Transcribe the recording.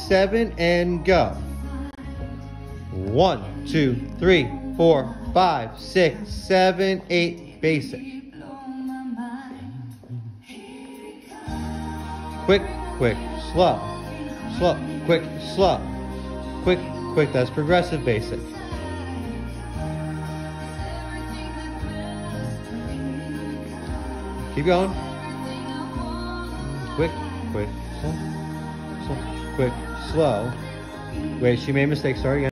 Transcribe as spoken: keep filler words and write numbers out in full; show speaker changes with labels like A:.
A: seven, and go. One, two, three, four, five, six, seven, eight, basic. Quick, quick, slow, slow, quick, slow, quick, quick, that's progressive basic. Keep going. Quick, quick, slow, slow, quick, slow. Wait, she made a mistake, sorry again.